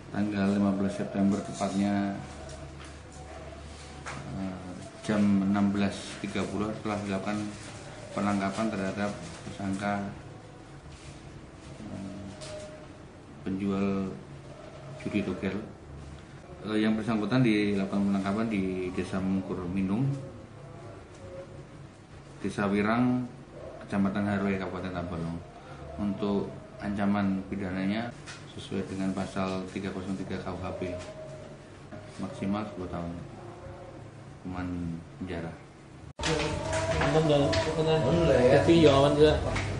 tanggal 15 September tepatnya jam 16.30 telah dilakukan penangkapan terhadap tersangka penjual judi togel. Yang bersangkutan dilakukan penangkapan di Desa Mungkur Minung, Desa Wirang, Kecamatan Harwe, Kabupaten Tabalong. Untuk ancaman pidananya sesuai dengan pasal 303 KUHP, maksimal 10 tahun hukuman penjara. Antum dah pernah TV ya, aman juga.